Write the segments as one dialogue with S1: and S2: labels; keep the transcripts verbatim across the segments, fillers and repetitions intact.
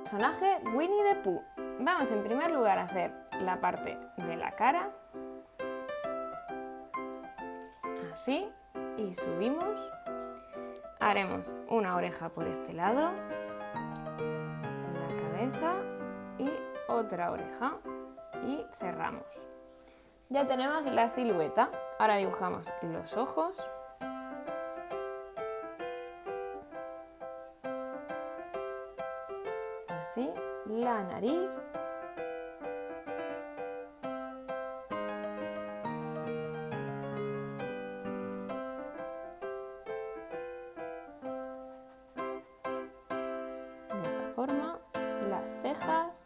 S1: personaje Winnie the Pooh. Vamos en primer lugar a hacer la parte de la cara, así, y subimos. Haremos una oreja por este lado, la cabeza y otra oreja y cerramos. Ya tenemos la silueta. Ahora dibujamos los ojos. Así, la nariz. De esta forma, las cejas.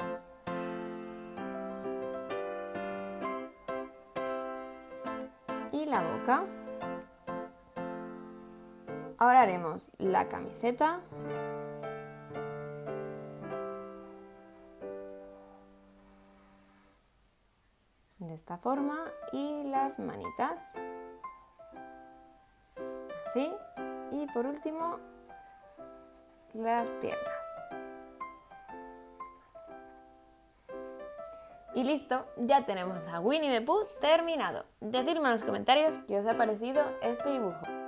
S1: Y la boca. Ahora haremos la camiseta. De esta forma y las manitas. Así. Y por último, las piernas. Y listo, ya tenemos a Winnie the Pooh terminado. Decidme en los comentarios qué os ha parecido este dibujo.